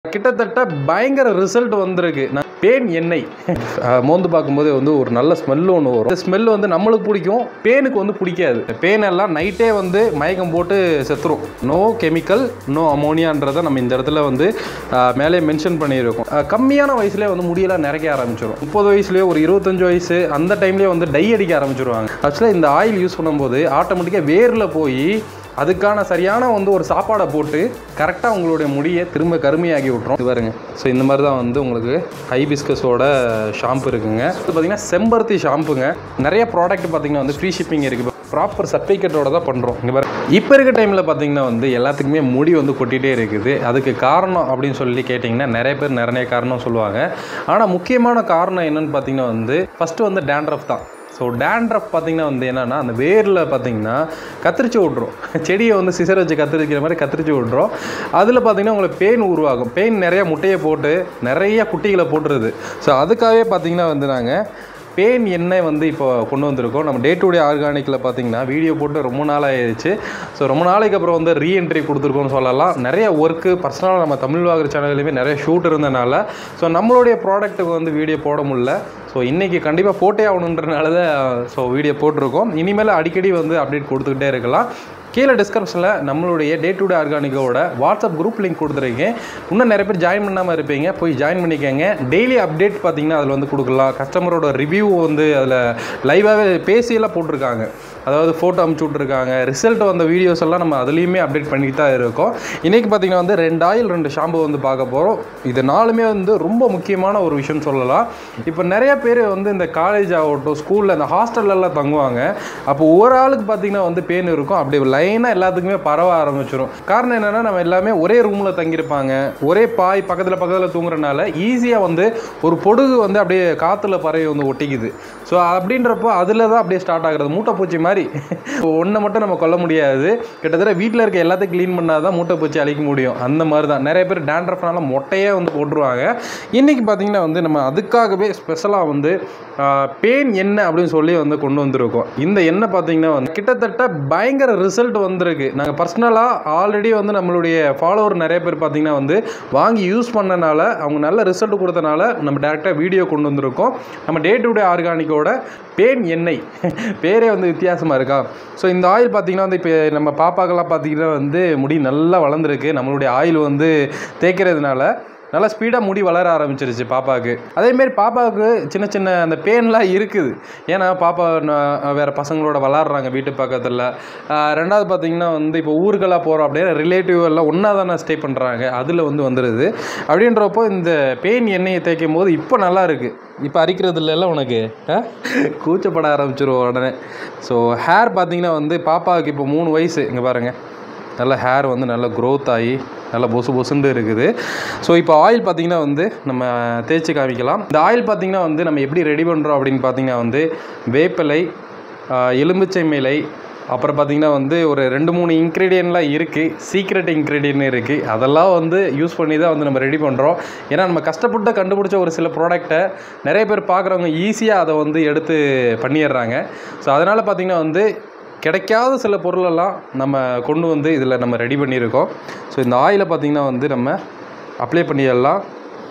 கிட்டத்தட்ட பயங்கர ரிசல்ட் வந்திருக்கு. பேன் எண்ணெய் மோந்து பார்க்கும்போது வந்து ஒரு நல்ல ஸ்மெல் ஒன்று வரும். இந்த ஸ்மெல் வந்து நம்மளுக்கு பிடிக்கும், பேனுக்கு வந்து பிடிக்காது. பேன் எல்லாம் நைட்டே வந்து மயக்கம் போட்டு செத்துரும். நோ கெமிக்கல், நோ அமோனியான்றதை நம்ம இந்த இடத்துல வந்து மேலே மென்ஷன் பண்ணியிருக்கோம். கம்மியான வயசுலேயே வந்து முடியெல்லாம் நிறைக்க ஆரம்பிச்சிடும். 30 வயசுலேயே ஒரு 25 வயசு அந்த டைம்லேயே வந்து டை அடிக்க ஆரம்பிச்சிருவாங்க. ஆக்சுவலாக இந்த ஆயில் யூஸ் பண்ணும்போது ஆட்டோமேட்டிக்காக வேரில் போய் அதுக்கான சரியான வந்து ஒரு சாப்பாடை போட்டு கரெக்டாக உங்களுடைய முடியை திரும்ப கருமையாகி விட்ரும். இது பாருங்க. ஸோ இந்த மாதிரி தான் வந்து உங்களுக்கு ஹைபிஸ்கஸோட ஷாம்பு இருக்குங்க. இது பார்த்திங்கன்னா செம்பருத்தி ஷாம்புங்க. நிறைய ப்ராடக்ட் பார்த்திங்கன்னா வந்து ஃப்ரீ ஷிப்பிங் இருக்குது. ப்ராப்பர் சர்டிஃபிகேட்டோட தான் பண்ணுறோம். இங்கே பாருங்க. இப்போ இருக்க டைமில் பார்த்திங்கன்னா வந்து எல்லாத்துக்குமே முடி வந்து கொட்டிகிட்டே இருக்குது. அதுக்கு காரணம் அப்படின்னு சொல்லி கேட்டிங்கன்னா நிறைய பேர் நிறைய காரணம் சொல்லுவாங்க. ஆனால் முக்கியமான காரணம் என்னென்னு பார்த்திங்கன்னா வந்து ஃபஸ்ட்டு வந்து டேண்ட்ரஃப் தான். ஸோ டேண்ட்ரஃப் பார்த்திங்கன்னா வந்து என்னென்னா அந்த வேரில் பார்த்திங்கன்னா கத்திரிச்சு விட்ரும். செடியை வந்து சிசர் வச்சு கத்திரிக்கிற மாதிரி கத்திரிச்சு விட்ரும். அதில் பார்த்திங்கன்னா உங்களுக்கு பெயின் உருவாகும். பெயின் நிறையா முட்டையை போட்டு நிறைய குட்டிகளை போட்டுருது. ஸோ அதுக்காகவே பார்த்திங்கன்னா வந்து நாங்கள் பேன் எண்ணெய் வந்து இப்போ கொண்டு வந்திருக்கோம். நம்ம டே டு டே ஆர்கானிக்கில் பார்த்திங்கன்னா வீடியோ போட்டு ரொம்ப நாள் ஆயிடுச்சு. ஸோ ரொம்ப நாளைக்கு அப்புறம் வந்து ரீஎன்ட்ரி கொடுத்துருக்கோன்னு சொல்லலாம். நிறைய ஒர்க்கு பர்சனலாக நம்ம தமிழ் வாகர் சேனல்லையுமே நிறைய ஷூட் இருந்தனால ஸோ நம்மளுடைய ப்ராடக்ட்டுக்கு வந்து வீடியோ போட முடியல. ஸோ இன்றைக்கி கண்டிப்பாக போட்டே ஆகணுன்றனால தான் ஸோ வீடியோ போட்டிருக்கோம். இனிமேல் அடிக்கடி வந்து அப்டேட் கொடுத்துக்கிட்டே இருக்கலாம். கீழே டிஸ்கிரிப்ஷனில் நம்மளுடைய டே டு டே ஆர்கானிக்கோட வாட்ஸ்அப் குரூப் லிங்க் கொடுத்துருக்கேன். இன்னும் நிறைய பேர் ஜாயின் பண்ணாமல் இருப்பீங்க, போய் ஜாயின் பண்ணிக்கோங்க. டெய்லி அப்டேட் பார்த்திங்கன்னா அதில் வந்து கொடுக்கலாம். கஸ்டமரோட ரிவ்யூ வந்து அதில் லைவாகவே பேசியெல்லாம் போட்டிருக்காங்க. அதாவது ஃபோட்டோ அமுச்சு விட்ருக்காங்க. ரிசல்ட் வந்த வீடியோஸ் எல்லாம் நம்ம அதுலேயுமே அப்டேட் பண்ணிட்டு தான் இருக்கோம். இன்றைக்கி பார்த்திங்கன்னா வந்து 2 ஆயில் 2 ஷாம்பு வந்து பார்க்க போகிறோம். இது நாலுமே வந்து ரொம்ப முக்கியமான ஒரு விஷயம் சொல்லலாம். இப்போ நிறைய பேர் வந்து இந்த காலேஜ் ஆகட்டும், ஸ்கூலில் இந்த ஹாஸ்டல்லலாம் தங்குவாங்க. அப்போ ஒரு ஆளுக்கு பார்த்திங்கன்னா வந்து பெயின் இருக்கும். அப்படி லைனாக எல்லாத்துக்குமே பரவ ஆரம்பிச்சிடும். காரணம் என்னென்னா நம்ம எல்லாமே ஒரே ரூமில் தங்கியிருப்பாங்க. ஒரே பாய் பக்கத்தில் தூங்குறதுனால ஈஸியாக வந்து ஒரு பொடுகு வந்து அப்படியே காற்றுல பறவை வந்து ஒட்டிக்குது. ஸோ அப்படின்றப்போ அதில் தான் அப்படியே ஸ்டார்ட் ஆகிறது. மூட்டைப்பூச்சி மாதிரி ஒன்றை மட்டும் நம்ம கொல்ல முடியாது. கிட்டத்தட்ட வீட்டில் இருக்க எல்லாத்தையும் க்ளீன் பண்ணால் தான் மூட்டைப்பூச்சி அழிக்க முடியும். அந்த மாதிரி தான் நிறைய பேர் டேண்ட்ரஃப்னால மொட்டையே வந்து போட்டுருவாங்க. இன்றைக்கி பார்த்திங்கன்னா வந்து நம்ம அதுக்காகவே ஸ்பெஷலாக வந்து பேன் எண்ணெய் அப்படின்னு சொல்லி வந்து கொண்டு வந்திருக்கோம். இந்த எண்ணெய் பார்த்திங்கன்னா வந்து கிட்டத்தட்ட பயங்கர ரிசல்ட் வந்திருக்கு. நாங்கள் பர்சனலாக ஆல்ரெடி வந்து நம்மளுடைய ஃபாலோவர் நிறைய பேர் பார்த்திங்கன்னா வந்து வாங்கி யூஸ் பண்ணனால அவங்க நல்ல ரிசல்ட் கொடுத்தனால நம்ம டேரெக்டாக வீடியோ கொண்டு வந்திருக்கோம். நம்ம டே டு டே ஆர்கானிக்கோட பேன் எண்ணெய் பேரே வந்து வித்தியாசமாக இருக்கா. ஸோ இந்த ஆயில் பார்த்திங்கன்னா வந்து இப்போ நம்ம பாப்பாக்கெல்லாம் பார்த்திங்கன்னா வந்து முடி நல்லா வளர்ந்துருக்கு. நம்மளுடைய ஆயில் வந்து தேய்க்கிறதுனால நல்லா ஸ்பீடாக முடி வளர ஆரம்பிச்சிருச்சு பாப்பாவுக்கு. அதேமாரி பாப்பாவுக்கு சின்ன சின்ன அந்த பெயின்லாம் இருக்குது. ஏன்னா பாப்பா வேறு பசங்களோட விளாட்றாங்க வீட்டு பக்கத்தில். ரெண்டாவது பார்த்திங்கன்னா வந்து இப்போ ஊருக்கெல்லாம் போகிறோம் அப்படியே ரிலேட்டிவ் எல்லாம் ஒன்றா தானே ஸ்டே பண்ணுறாங்க. அதில் வந்து வந்துடுது. அப்படின்றப்போ இந்த பெயின் எண்ணெயை தேய்க்கும் போது இப்போ நல்லா இருக்குது. இப்போ அரிக்கிறதுலாம் உனக்கு கூச்சப்பட ஆரம்பிச்சிருவோம் உடனே. ஸோ ஹேர் பார்த்திங்கன்னா வந்து பாப்பாவுக்கு இப்போ 3 வயசு. இங்கே பாருங்கள், நல்ல ஹேர் வந்து நல்லா க்ரோத் ஆகி நல்லா பொசுண்டு இருக்குது. ஸோ இப்போ ஆயில் பார்த்திங்கன்னா வந்து நம்ம தேய்ச்சி காமிக்கலாம். இந்த ஆயில் பார்த்திங்கன்னா வந்து நம்ம எப்படி ரெடி பண்ணுறோம் அப்படின்னு பார்த்திங்கன்னா வந்து வேப்பிலை, எலுமிச்சை இலை, அப்புறம் பார்த்திங்கன்னா வந்து ஒரு 2-3 இன்க்ரீடியன்ட்லாம் இருக்குது. சீக்ரெட் இன்க்ரீடியன்ட் இருக்குது. அதெல்லாம் வந்து யூஸ் பண்ணி தான் வந்து நம்ம ரெடி பண்ணுறோம். ஏன்னா நம்ம கஷ்டப்பட்டு கண்டுபிடிச்ச ஒரு சில ப்ராடக்டை நிறைய பேர் பார்க்குறவங்க ஈஸியாக அதை வந்து எடுத்து பண்ணிடுறாங்க. ஸோ அதனால் பார்த்திங்கன்னா வந்து கிடைக்காத சில பொருளெல்லாம் நம்ம கொண்டு வந்து இதில் நம்ம ரெடி பண்ணியிருக்கோம். ஸோ இந்த ஆயிலை பார்த்திங்கன்னா வந்து நம்ம அப்ளை பண்ணிடலாம்.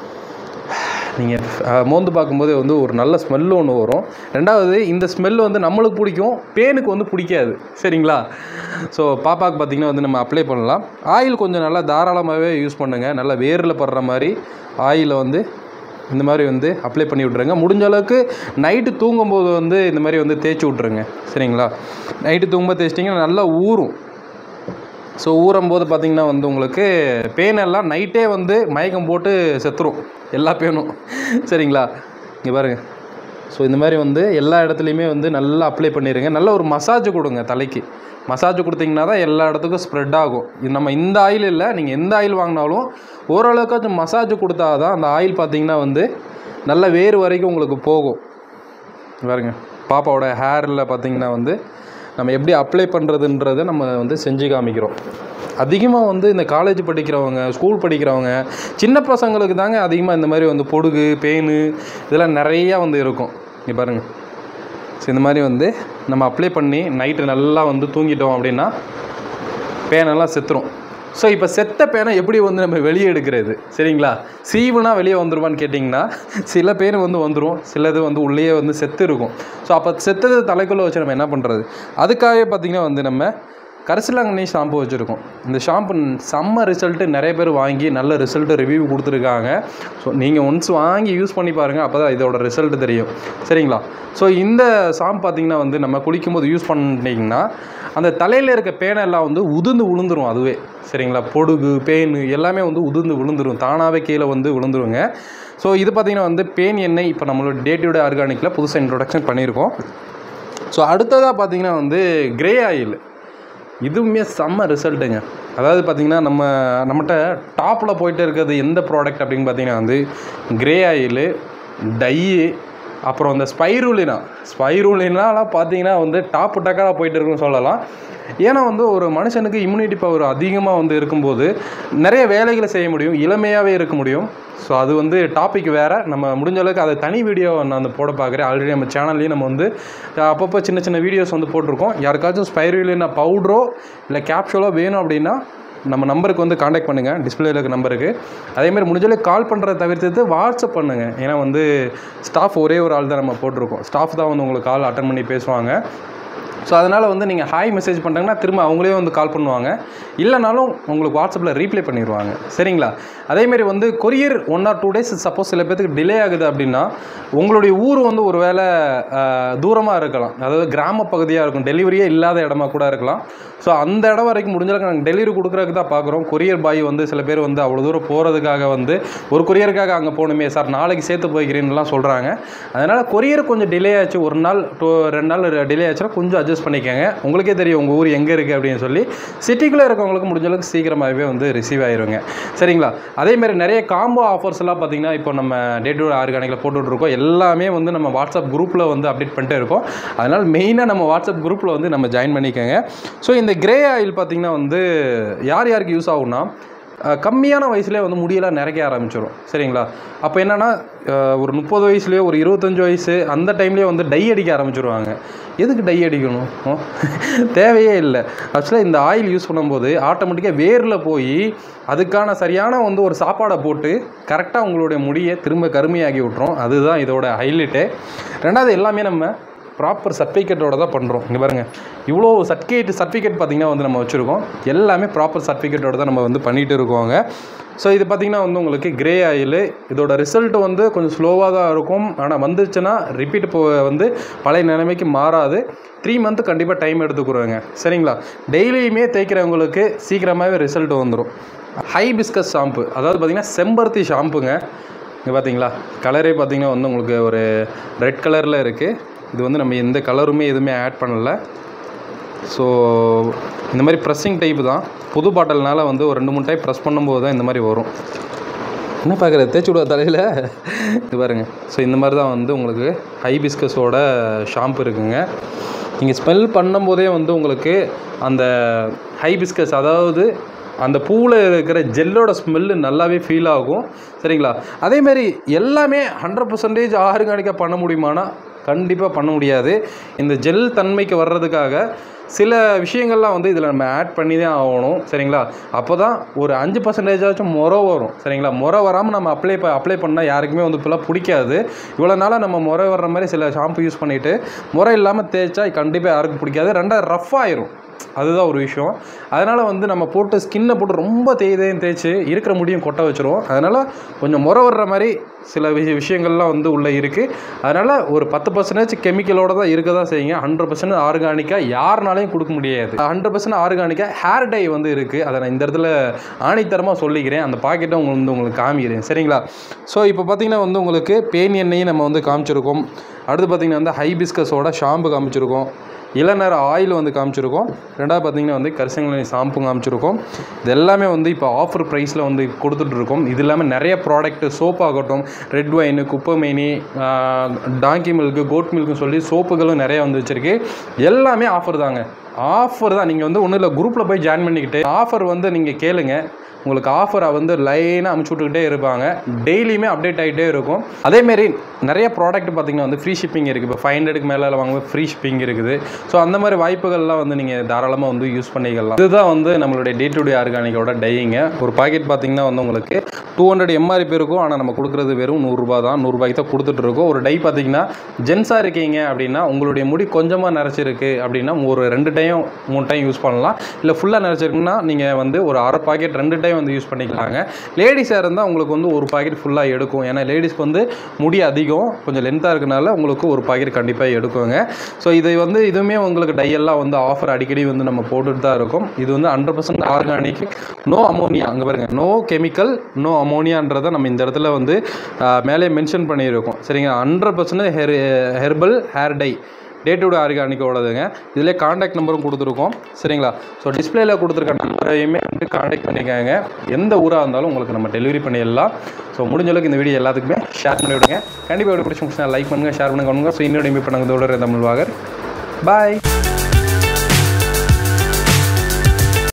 நீங்கள் மோந்து பார்க்கும்போது வந்து ஒரு நல்ல ஸ்மெல்லு ஒன்று வரும். ரெண்டாவது இந்த ஸ்மெல் வந்து நம்மளுக்கு பிடிக்கும், பேனுக்கு வந்து பிடிக்காது. சரிங்களா. ஸோ பாப்பாவுக்கு பார்த்திங்கன்னா வந்து நம்ம அப்ளை பண்ணலாம். ஆயில் கொஞ்சம் நல்லா தாராளமாகவே யூஸ் பண்ணுங்கள். நல்லா வேரில் படுற மாதிரி ஆயிலை வந்து இந்த மாதிரி வந்து அப்ளை பண்ணி விட்ருங்க. முடிஞ்ச அளவுக்கு நைட்டு தூங்கும்போது வந்து இந்த மாதிரி வந்து தேய்ச்சி விட்ருங்க. சரிங்களா. நைட்டு தூங்கும்போது தேய்ச்சிட்டிங்கன்னா நல்லா ஊறும். ஸோ ஊறும்போது பார்த்திங்கன்னா வந்து உங்களுக்கு பேனெல்லாம் நைட்டே வந்து மயக்கம் போட்டு செத்துரும் எல்லா பேனும். சரிங்களா. இங்கே பாருங்கள். ஸோ இந்த மாதிரி வந்து எல்லா இடத்துலையுமே வந்து நல்லா அப்ளை பண்ணிடுங்க. நல்ல ஒரு மசாஜ் கொடுங்க தலைக்கு. மசாஜ் கொடுத்திங்கன்னா தான் எல்லா இடத்துக்கும் ஸ்ப்ரெட் ஆகும். இது நம்ம இந்த ஆயில் இல்லை, நீங்கள் எந்த ஆயில் வாங்கினாலும் ஓரளவுக்காச்சும் மசாஜ் கொடுத்தா தான் அந்த ஆயில் பார்த்திங்கன்னா வந்து நல்ல வேறு வரைக்கும் உங்களுக்கு போகும். பாருங்க, பாப்பாவோட ஹேரில் பார்த்திங்கன்னா வந்து நம்ம எப்படி அப்ளை பண்ணுறதுன்றதை நம்ம வந்து செஞ்சு காமிக்கிறோம். அதிகமாக வந்து இந்த காலேஜ் படிக்கிறவங்க, ஸ்கூல் படிக்கிறவங்க, சின்ன பசங்களுக்கு தாங்க அதிகமாக இந்த மாதிரி வந்து பொடுகு, பெயின் இதெல்லாம் நிறையா வந்து இருக்கும். இங்கே பாருங்கள். ஸோ இந்த மாதிரி வந்து நம்ம அப்ளை பண்ணி நைட்டு நல்லா வந்து தூங்கிட்டோம் அப்படின்னா பேனெல்லாம் செத்துரும். ஸோ இப்போ செத்த பேனை எப்படி வந்து நம்ம வெளியே எடுக்கிறது சரிங்களா? சீவுனா வெளியே வந்துடுவான்னு கேட்டிங்கன்னா சில பேர் வந்து வந்துடும், சிலது வந்து உள்ளேயே வந்து செத்து இருக்கும். ஸோ அப்போ செத்தது தலைக்குள்ளே வச்சு நம்ம என்ன பண்ணுறது? அதுக்காகவே பார்த்திங்கன்னா வந்து நம்ம கரிசலாங்கண்ணி ஷாம்பு வச்சுருக்கோம். இந்த ஷாம்பு செம்ம ரிசல்ட்டு, நிறைய பேர் வாங்கி நல்ல ரிசல்ட்டு ரிவ்யூ கொடுத்துருக்காங்க. ஸோ நீங்கள் ஒன்ஸ் வாங்கி யூஸ் பண்ணி பாருங்கள், அப்போ தான் இதோட ரிசல்ட்டு தெரியும் சரிங்களா? ஸோ இந்த ஷாம்பு பார்த்திங்கன்னா வந்து நம்ம குளிக்கும்போது யூஸ் பண்ணிட்டிங்கன்னா அந்த தலையில் இருக்க பேனெல்லாம் வந்து உதிர்ந்து விழுந்துரும் அதுவே சரிங்களா? பொடுகு பேனு எல்லாமே வந்து உதிர்ந்து விழுந்துரும், தானாகவே கீழே வந்து விழுந்துருங்க. ஸோ இது பார்த்திங்கன்னா வந்து பேன் எண்ணெய் இப்போ நம்மளோட டே ஆர்கானிக்கில் புதுசாக இன்ட்ரொடக்ஷன் பண்ணியிருக்கோம். ஸோ அடுத்ததாக பார்த்திங்கன்னா வந்து கிரே ஆயில், இதுவுமே செம்ம ரிசல்ட்டுங்க. அதாவது பார்த்திங்கன்னா நம்மகிட்ட டாப்பில் போயிட்டு இருக்கிறது எந்த ப்ராடக்ட் அப்படின்னு பார்த்திங்கன்னா வந்து கிரே ஆயிலு, டையு, அப்புறம் இந்த ஸ்பைருலினாலாம் பார்த்திங்கன்னா வந்து டாப்பு டக்கராக போயிட்டு இருக்குன்னு சொல்லலாம். ஏன்னா வந்து ஒரு மனுஷனுக்கு இம்யூனிட்டி பவர் அதிகமாக வந்து இருக்கும்போது நிறைய வேலைகளை செய்ய முடியும், இளமையாகவே இருக்க முடியும். ஸோ அது வந்து டாபிக் வேறு, நம்ம முடிஞ்ச அளவுக்கு அதை தனி வீடியோ நான் வந்து போட பார்க்குறேன். ஆல்ரெடி நம்ம சேனல்லையும் நம்ம வந்து அப்பப்போ சின்ன சின்ன வீடியோஸ் வந்து போட்டிருக்கோம். யாருக்காச்சும் ஸ்பைருலினா பவுடரோ இல்லை கேப்சூலோ வேணும் அப்படின்னா நம்ம நம்பருக்கு வந்து காண்டாக்ட் பண்ணுங்கள், டிஸ்பிளேல இருக்க நம்பருக்கு. அதேமாதிரி முடிஞ்சளவுக்கு கால் பண்ணுறத தவிர்த்து வாட்ஸ்அப் பண்ணுங்கள். ஏன்னா வந்து ஸ்டாஃப் ஒரே ஒரு ஆள் தான் நம்ம போட்டிருக்கோம், ஸ்டாஃப் தான் வந்து உங்களுக்கு கால் அட்டன் பண்ணி பேசுவாங்க. ஸோ அதனால் வந்து நீங்கள் ஹாய் மெசேஜ் பண்ணிட்டாங்கன்னா திரும்ப அவங்களே வந்து கால் பண்ணுவாங்க, இல்லைனாலும் உங்களுக்கு வாட்ஸ்அப்பில் ரீப்ளை பண்ணிடுவாங்க சரிங்களா? அதேமாரி வந்து கொரியர் 1 or 2 days சப்போஸ் சில பேருக்கு டிலே ஆகுது அப்படின்னா உங்களுடைய ஊர் வந்து ஒரு வேளை தூரமாக இருக்கலாம், அதாவது கிராம பகுதியாக இருக்கும், டெலிவரியே இல்லாத இடமா கூட இருக்கலாம். ஸோ அந்த இடம் வரைக்கும் முடிஞ்சளவுக்கு நாங்கள் டெலிவரி கொடுக்குறதுக்கு தான் பார்க்குறோம். கொரியர் பாய் வந்து சில பேர் வந்து அவ்வளோ தூரம் போகிறதுக்காக வந்து ஒரு கொரியருக்காக அங்கே போகணுமே சார், நாளைக்கு சேர்த்து போய்க்கிறேன்னுலாம் சொல்கிறாங்க. அதனால் கொரியர் கொஞ்சம் டிலே ஆச்சு, 1 நாள் 2 நாள் டிலே ஆச்சுன்னா கொஞ்சம் அட்ஜஸ்ட் பண்ணிக்கோங்க. உங்களுக்கே தெரியும் உங்கள் ஊர் எங்கே இருக்குது அப்படின்னு சொல்லி. சிட்டிக்குள்ளே இருக்கவங்களுக்கு முடிஞ்சளவுக்கு சீக்கிரமாகவே வந்து ரிசீவ் ஆயிருங்க சரிங்களா? அதேமாதிரி நிறைய காம்போ ஆஃபர்ஸ்லாம் பார்த்திங்கன்னா இப்போ நம்ம டே ஆர்கானிக்கில் போட்டுட்ருக்கோம். எல்லாமே வந்து நம்ம வாட்ஸ்அப் குரூப்பில் வந்து அப்டேட் பண்ணிட்டே இருக்கோம். அதனால் மெயினாக நம்ம வாட்ஸ்அப் குரூப்பில் வந்து நம்ம ஜாயின் பண்ணிக்கோங்க. ஸோ இந்த கிரே ஆயில் பார்த்திங்கன்னா வந்து யாருக்கு யூஸ் ஆகும்னா கம்மியான வயசுலேயே வந்து முடியெல்லாம் நிறைக்க ஆரம்பிச்சிடும் சரிங்களா? அப்போ என்னென்னா ஒரு 30 வயசுலேயோ ஒரு 25 வயசு அந்த டைம்லேயே வந்து டை அடிக்க ஆரம்பிச்சிடுவாங்க. எதுக்கு டை அடிக்கணும்? தேவையே இல்லை. ஆக்சுவலாக இந்த ஆயில் யூஸ் பண்ணும்போது ஆட்டோமேட்டிக்காக வேரில் போய் அதுக்கான சரியான வந்து ஒரு சாப்பாடை போட்டு கரெக்டாக உங்களுடைய முடியை திரும்ப கருமையாகி விட்டுரும். அதுதான் இதோட ஹைலைட்டு. ரெண்டாவது எல்லாமே நம்ம ப்ராப்பர் சர்டிஃபிகேட்டோட தான் பண்ணுறோம். இங்கே பாருங்கள், இவ்வளோ சர்டிஃபிகேட் பார்த்திங்கன்னா வந்து நம்ம வச்சுருக்கோம். எல்லாமே ப்ராப்பர் சர்டிஃபிகேட்டோட தான் நம்ம வந்து பண்ணிகிட்டு இருக்கோங்க. ஸோ இது பார்த்திங்கன்னா வந்து உங்களுக்கு கிரே ஆயிலு, இதோட ரிசல்ட் வந்து கொஞ்சம் ஸ்லோவாக தான் இருக்கும். ஆனால் வந்துருச்சுன்னா ரிப்பீட் வந்து பழைய நிலைமைக்கு மாறாது. 3 month கண்டிப்பாக டைம் எடுத்துக்கிறோங்க சரிங்களா? டெய்லியுமே தேய்க்கிறவங்களுக்கு சீக்கிரமாகவே ரிசல்ட் வந்துடும். ஹைபிஸ்கஸ் ஷாம்பு, அதாவது பார்த்திங்கன்னா செம்பருத்தி ஷாம்புங்க. இங்கே பார்த்தீங்களா, கலரே பார்த்திங்கன்னா வந்து உங்களுக்கு ஒரு ரெட் கலரில் இருக்குது. இது வந்து நம்ம எந்த கலருமே எதுவுமே ஆட் பண்ணலை. ஸோ இந்த மாதிரி ப்ரெஸ்ஸிங் டைப்பு தான். புது பாட்டில்னால வந்து ஒரு 2-3 டைம் ப்ரெஸ் பண்ணும்போது தான் இந்த மாதிரி வரும். என்ன பார்க்குறது, தேய்ச்சி விடுவா தலையில், இது பாருங்கள். ஸோ இந்த மாதிரி தான் வந்து உங்களுக்கு ஹைபிஸ்கஸோட ஷாம்பு இருக்குங்க. நீங்கள் ஸ்மெல் பண்ணும்போதே வந்து உங்களுக்கு அந்த ஹைபிஸ்கஸ், அதாவது அந்த பூவில் இருக்கிற ஜெல்லோட ஸ்மெல்லு நல்லாவே ஃபீல் ஆகும் சரிங்களா? அதேமாரி எல்லாமே 100% ஆர்கானிக்காக பண்ண முடியுமானா கண்டிப்பாக பண்ண முடியாது. இந்த ஜெல் தன்மைக்கு வர்றதுக்காக சில விஷயங்கள்லாம் வந்து இதில் நம்ம ஆட் பண்ணி தான் ஆகணும் சரிங்களா? அப்போ தான் ஒரு 5% முறை வரும் சரிங்களா? முறை வராமல் நம்ம அப்ளை பண்ணால் யாருக்குமே வந்து இப்போலாம் பிடிக்காது. இவ்வளோ நாளாக நம்ம முறை வர்ற மாதிரி சில ஷாம்பு யூஸ் பண்ணிவிட்டு முறை இல்லாமல் தேய்ச்சா கண்டிப்பாக யாருக்கும் பிடிக்காது. ரெண்டாவது ரஃப் ஆயிரும், அதுதான் ஒரு விஷயம். அதனால் வந்து நம்ம போட்டு ஸ்கின்னை போட்டு ரொம்ப தேய்ச்சி இருக்கிற முடியும் கொட்ட வச்சுருவோம். அதனால் கொஞ்சம் முறை வர்ற மாதிரி சில விஷயங்கள்லாம் வந்து உள்ளே இருக்குது. அதனால் ஒரு 10% கெமிக்கலோடு தான் இருக்க தான் செய்யுங்க. 100% ஆர்கானிக்காக யாருனாலையும் கொடுக்க முடியாது. 100% ஆர்கானிக்காக ஹேர் டை வந்து இருக்குது. அதை நான் இந்த இடத்துல ஆணித்தரமாக சொல்லிக்கிறேன். அந்த பாக்கெட்டை உங்களுக்கு காமிக்கிறேன் சரிங்களா? ஸோ இப்போ பார்த்திங்கன்னா வந்து உங்களுக்கு பேன் எண்ணெயும் நம்ம வந்து காமிச்சிருக்கோம். அடுத்து பார்த்திங்கன்னா வந்து ஹைபிஸ்கஸோட ஷாம்பு காமிச்சிருக்கோம், இளநர ஆயில் வந்து காமிச்சிருக்கோம். ரெண்டாவது பார்த்திங்கன்னா வந்து கரிசலாங்கண்ணி ஷாம்பு காமிச்சிருக்கோம். இது எல்லாமே வந்து இப்போ ஆஃபர் ப்ரைஸில் வந்து கொடுத்துட்ருக்கோம். இது இல்லாமல் நிறைய ப்ராடக்ட்டு, சோப் ஆகட்டும், ரெட் ஒயின், குப்பைமேனி, டாங்கி மில்க்கு, கோட் மில்க்குன்னு சொல்லி சோப்புகளும் நிறைய வந்து வச்சுருக்கு. எல்லாமே ஆஃபர் தாங்க. ஆஃபர் தான். நீங்கள் வந்து ஒன்றும் இல்லை, குரூப்பில் போய் ஜாயின் பண்ணிக்கிட்டு ஆஃபர் வந்து நீங்கள் கேளுங்க. உங்களுக்கு ஆஃபரை வந்து லைனாக அமுச்சு விட்டுக்கிட்டே இருப்பாங்க. டெய்லியுமே அப்டேட் ஆகிட்டே இருக்கும். அதேமாரி நிறைய ப்ராடக்ட் பார்த்திங்கன்னா வந்து ஃப்ரீ ஷிப்பிங் இருக்குது. இப்போ 500க்கு மேலே வாங்கும்போது ஃப்ரீ ஷிப்பிங் இருக்குது. ஸோ அந்த மாதிரி வாய்ப்புகள்லாம் வந்து நீங்கள் தாராளமாக வந்து யூஸ் பண்ணிக்கலாம். இதுதான் வந்து நம்மளுடைய டே டு டே ஆர்கானிக்கோட டைங்க. ஒரு பாக்கெட் பார்த்திங்கன்னா வந்து உங்களுக்கு 200 MRP இருக்கும். ஆனால் நம்ம கொடுக்குறது வெறும் 100 ரூபா தான். 100 ரூபாய்க்கு தான் கொடுத்துட்ருக்கோம். ஒரு டை பார்த்திங்கன்னா ஜென்ஸாக இருக்கீங்க அப்படின்னா, உங்களுடைய முடி கொஞ்சமாக நிறச்சிருக்கு அப்படின்னா ஒரு 2 டைம் 3 டைம் யூஸ் பண்ணலாம். இல்லை ஃபுல்லாக நிறச்சிருக்குன்னா நீங்கள் வந்து ஒரு அரை பாக்கெட் 2 டைம் வந்து யூஸ் பண்ணிக்கலாங்க. லேடிஸாக இருந்தால் உங்களுக்கு வந்து ஒரு பாக்கெட் ஃபுல்லாக எடுக்கும். ஏன்னா லேடிஸ்க்கு வந்து முடி அதிகம், கொஞ்சம் லென்த்தாக இருக்கனால உங்களுக்கு ஒரு பாக்கெட் கண்டிப்பாக எடுக்குங்க. ஸோ இதை வந்து இதுவுமே உங்களுக்கு டையெல்லாம் வந்து ஆஃபர் அடிக்கடி வந்து நம்ம போட்டுட்டு தான் இருக்கும். இது வந்து 100% ஆர்கானிக், நோ அமோனியா. அங்கே பாருங்க, நோ கெமிக்கல், நோ அமோனியான்றதை நம்ம இந்த இடத்துல வந்து மேலே மென்ஷன் பண்ணியிருக்கோம். சரிங்க, 100% herbal hair dye, day to day ஆர்கானிக்கோடதுங்க. இதிலே காண்டாக்ட் நம்பரும் கொடுத்துருக்கோம். சரிங்களா? ஸோ டிஸ்பிளேல கொடுத்துருக்க நம்பரையுமே வந்து காண்டாக்ட் பண்ணிக்காங்க. எந்த ஊராக இருந்தாலும் உங்களுக்கு நம்ம டெலிவரி பண்ணிடலாம். ஸோ முடிஞ்ச அளவுக்கு இந்த வீடியோ எல்லாத்துக்குமே ஷேர் பண்ணி விடுங்க. கண்டிப்பாக வீடியோ பிடிச்சிருந்துச்சுன்னா லைக் பண்ணுங்கள், ஷேர் பண்ணுங்கள். ஸோ இன்னொரு மீட் பண்ணுங்க. தமிழ் வாகர். பாய்.